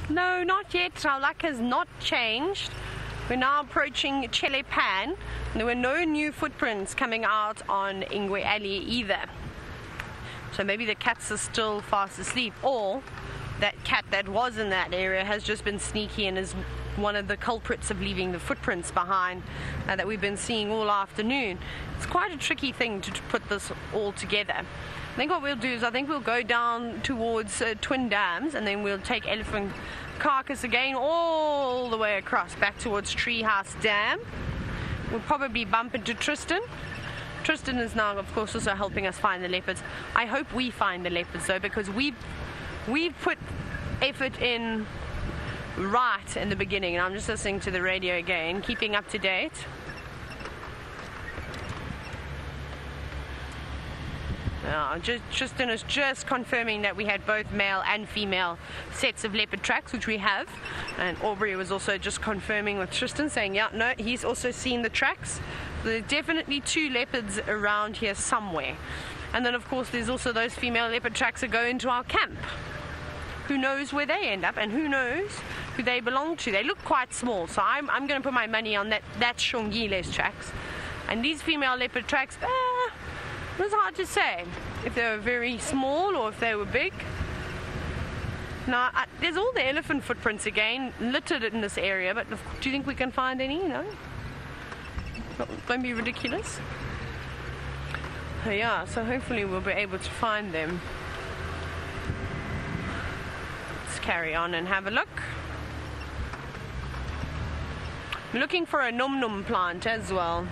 No, not yet. Our luck has not changed. We're now approaching Chele Pan. There were no new footprints coming out on Ingwe Alley either. So maybe the cats are still fast asleep, or that cat that was in that area has just been sneaky and is one of the culprits of leaving the footprints behind that we've been seeing all afternoon. It's quite a tricky thing to put this all together. I think what we'll do is I think we'll go down towards Twin Dams, and then we'll take Elephant Carcass again all the way across back towards Treehouse Dam. We'll probably bump into Tristan. Tristan is now, of course, also helping us find the leopards. I hope we find the leopards though, because we've put effort in right in the beginning, and I'm just listening to the radio again, keeping up to date. Tristan is just confirming that we had both male and female sets of leopard tracks, which we have, and Aubrey was also just confirming with Tristan, saying yeah, no, he's also seen the tracks. There are definitely 2 leopards around here somewhere. And then of course there's also those female leopard tracks that go into our camp. Who knows where they end up, and who knows who they belong to. They look quite small, so I'm going to put my money on that's Shongile's tracks. And these female leopard tracks, it was hard to say if they were very small or if they were big. Now, there's all the elephant footprints again, littered in this area, but do you think we can find any? No? Won't be ridiculous. Yeah, so hopefully we'll be able to find them. Let's carry on and have a look. I'm looking for a num num plant as well.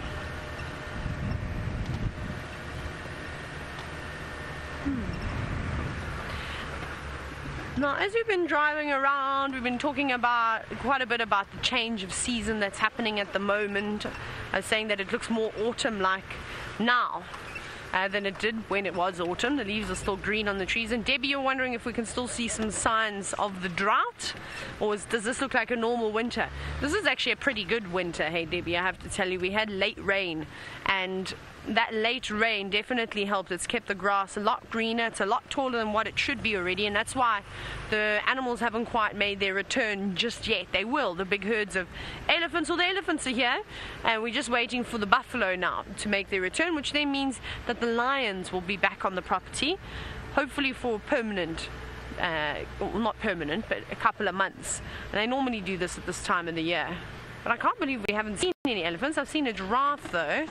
Now, as we've been driving around, we've been talking about quite a bit about the change of season that's happening at the moment. I was saying that it looks more autumn-like now than it did when it was autumn. The leaves are still green on the trees. And Debbie, you're wondering if we can still see some signs of the drought, or does this look like a normal winter? This is actually a pretty good winter, hey Debbie, I have to tell you. We had late rain, and that late rain definitely helped. It's kept the grass a lot greener. It's a lot taller than what it should be already, and that's why the animals haven't quite made their return just yet. They will. The big herds of elephants, or the elephants are here, and we're just waiting for the buffalo now to make their return, which then means that the lions will be back on the property, hopefully for permanent, well, not permanent, but a couple of months. And they normally do this at this time of the year. But I can't believe we haven't seen any elephants. I've seen a giraffe though.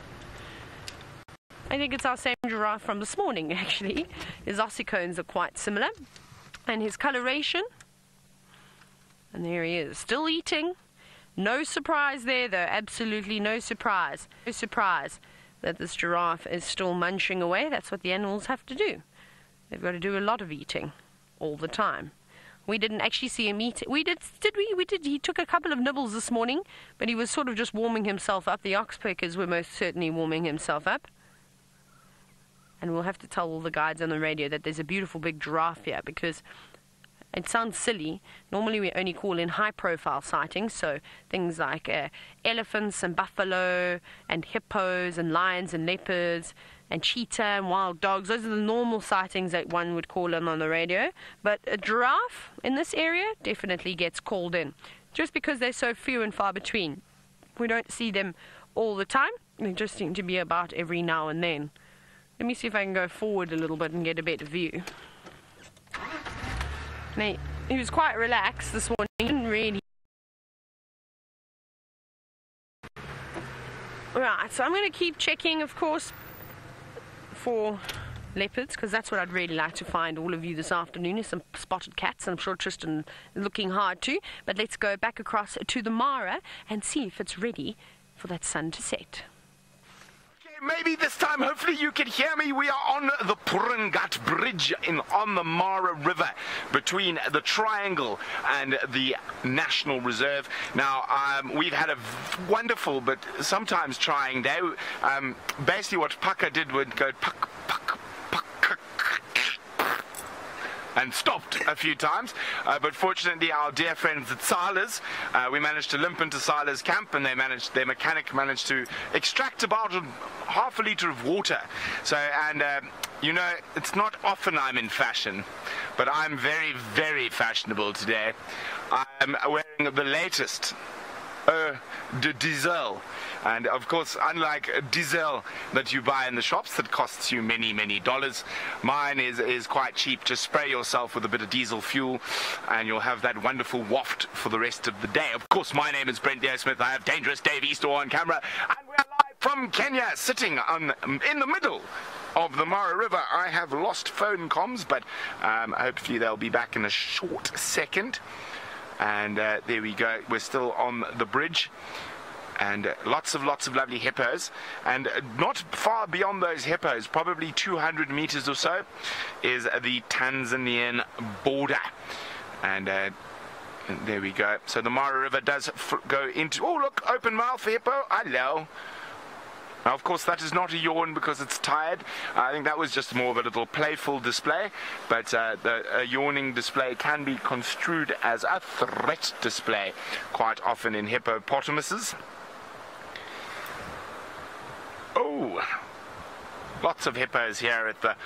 I think it's our same giraffe from this morning, actually. His ossicones are quite similar. And his coloration. And there he is, still eating. No surprise there, though. Absolutely no surprise. No surprise that this giraffe is still munching away. That's what the animals have to do. They've got to do a lot of eating all the time. We didn't actually see him eat. We did we? We did. He took a couple of nibbles this morning, but he was sort of just warming himself up. The oxpeckers were most certainly warming himself up. And we'll have to tell all the guides on the radio that there's a beautiful big giraffe here, because it sounds silly. Normally we only call in high-profile sightings, so things like elephants and buffalo and hippos and lions and leopards and cheetah and wild dogs. Those are the normal sightings that one would call in on the radio. But a giraffe in this area definitely gets called in, just because they're so few and far between. We don't see them all the time. They just seem to be about every now and then. Let me see if I can go forward a little bit and get a better view. Now, he was quite relaxed this morning. He didn't really. Right, so I'm going to keep checking, of course, for leopards, because that's what I'd really like to find all of you this afternoon, is some spotted cats. I'm sure Tristan is looking hard too. But let's go back across to the Mara and see if it's ready for that sun to set. Maybe this time, hopefully you can hear me. We are on the Puringat Bridge on the Mara River between the Triangle and the National Reserve. Now, we've had a wonderful but sometimes trying day. Basically what Paka did would go puck, puck, puck, and stopped a few times, but fortunately our dear friends at Sila's, we managed to limp into Sila's camp, and their mechanic managed to extract about half a litre of water. So, and you know, it's not often I'm in fashion, but I'm very, very fashionable today. I'm wearing the latest de diesel. And of course, unlike diesel that you buy in the shops that costs you many, many dollars, mine is quite cheap. Just spray yourself with a bit of diesel fuel and you'll have that wonderful waft for the rest of the day. Of course, my name is Brent Smith. I have Dangerous Dave Easter on camera, and we're live from Kenya, sitting in the middle of the Mara River. I have lost phone comms, but hopefully they'll be back in a short second. And there we go. We're still on the bridge. And lots of lovely hippos, and not far beyond those hippos, probably 200 meters or so, is the Tanzanian border. And there we go. So the Mara River does go into, oh look, open mouth hippo, hello. Now, of course, that is not a yawn because it's tired. I think that was just more of a little playful display, but the yawning display can be construed as a threat display quite often in hippopotamuses. Oh, lots of hippos here at the...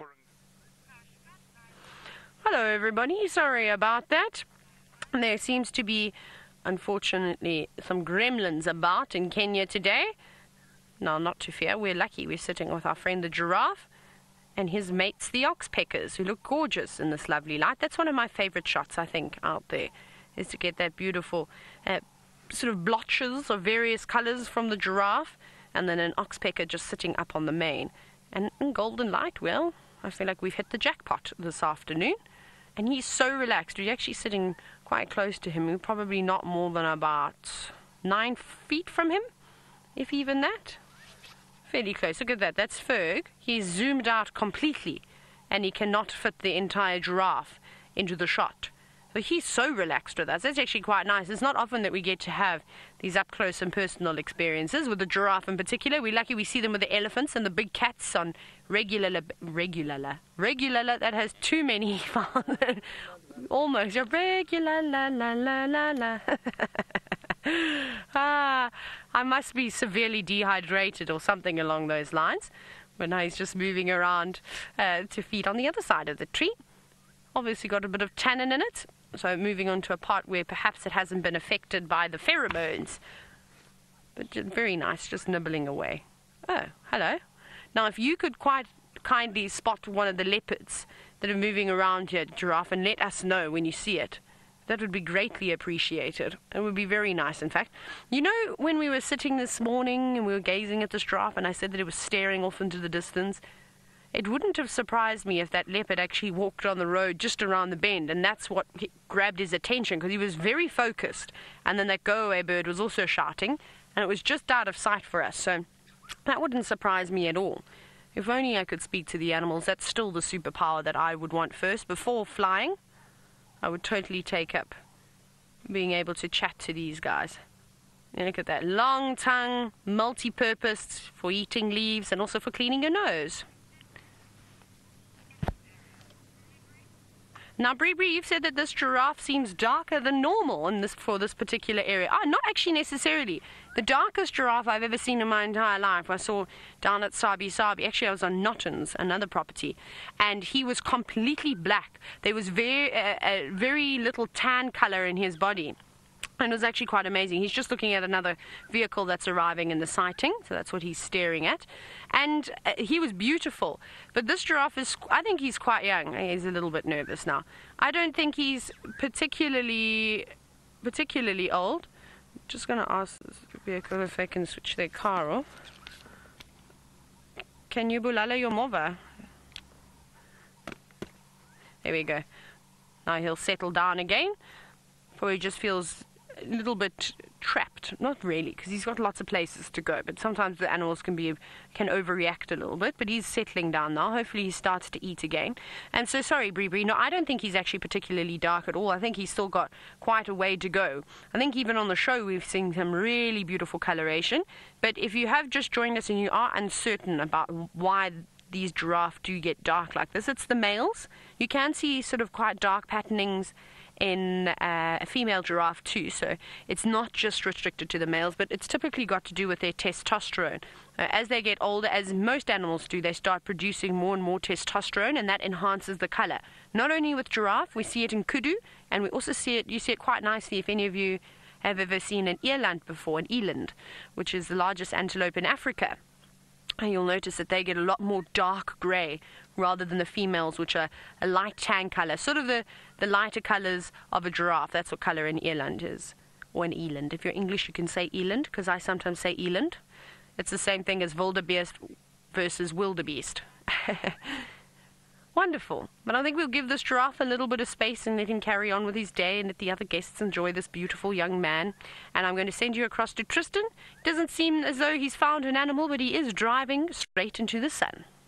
Hello everybody, sorry about that. There seems to be, unfortunately, some gremlins about in Kenya today. Now, not to fear, we're lucky. We're sitting with our friend the giraffe and his mates the oxpeckers, who look gorgeous in this lovely light. That's one of my favorite shots, I think, out there, is to get that beautiful sort of blotches of various colors from the giraffe, and then an oxpecker just sitting up on the mane. And in golden light, well, I feel like we've hit the jackpot this afternoon. And he's so relaxed. We're actually sitting quite close to him. We're probably not more than about 9 feet from him, if even that. Fairly close. Look at that. That's Ferg. He's zoomed out completely, and he cannot fit the entire giraffe into the shot. So he's so relaxed with us. That's actually quite nice. It's not often that we get to have these up-close and personal experiences with the giraffe in particular. We're lucky we see them with the elephants and the big cats on regular. That has too many. Almost. Regular. I must be severely dehydrated or something along those lines. But now he's just moving around to feed on the other side of the tree. Obviously got a bit of tannin in it. So moving on to a part where perhaps it hasn't been affected by the pheromones. But just very nice, just nibbling away. Oh, hello. Now, if you could quite kindly spot one of the leopards that are moving around here, giraffe, and let us know when you see it, that would be greatly appreciated. It would be very nice, in fact. You know, when we were sitting this morning and we were gazing at this giraffe and I said that it was staring off into the distance, it wouldn't have surprised me if that leopard actually walked on the road just around the bend, and that's what grabbed his attention, because he was very focused. And then that go-away bird was also shouting, and it was just out of sight for us. So that wouldn't surprise me at all. If only I could speak to the animals. That's still the superpower that I would want first. Before flying, I would totally take up being able to chat to these guys. And look at that long tongue, multi-purpose for eating leaves and also for cleaning your nose. Now, Bree, you've said that this giraffe seems darker than normal for this particular area. Not actually necessarily. The darkest giraffe I've ever seen in my entire life I saw down at Sabi Sabi. Actually, I was on Notton's, another property, and he was completely black. There was very little tan color in his body. And it was actually quite amazing. He's just looking at another vehicle that's arriving in the sighting, so that's what he's staring at. And he was beautiful. But this giraffe I think he's quite young. He's a little bit nervous now. I don't think he's particularly old. I'm just going to ask this vehicle if they can switch their car off. Can you bulala your mova? There we go. Now he'll settle down again, for he just feels a little bit trapped. Not really, because he's got lots of places to go, but sometimes the animals can overreact a little bit. But he's settling down now. Hopefully he starts to eat again. And so, sorry, Bree, no, I don't think he's actually particularly dark at all. I think he's still got quite a way to go. I think even on the show we've seen some really beautiful coloration. But if you have just joined us and you are uncertain about why these giraffe do get dark like this. It's the males. You can see sort of quite dark patternings in a female giraffe too, so it's not just restricted to the males, but it's typically got to do with their testosterone. As they get older, as most animals do, they start producing more and more testosterone, and that enhances the color. Not only with giraffe, we see it in kudu, and we also see it, you see it quite nicely if any of you have ever seen an eland before, an eland, which is the largest antelope in Africa. And you'll notice that they get a lot more dark grey rather than the females, which are a light tan color, sort of the lighter colors of a giraffe. That's what color an eland is, or an eland. If you're English, you can say eland, because I sometimes say eland. It's the same thing as wildebeest versus wildebeest. Wonderful. But I think we'll give this giraffe a little bit of space and let him carry on with his day and let the other guests enjoy this beautiful young man. And I'm going to send you across to Tristan. It doesn't seem as though he's found an animal, but he is driving straight into the sun.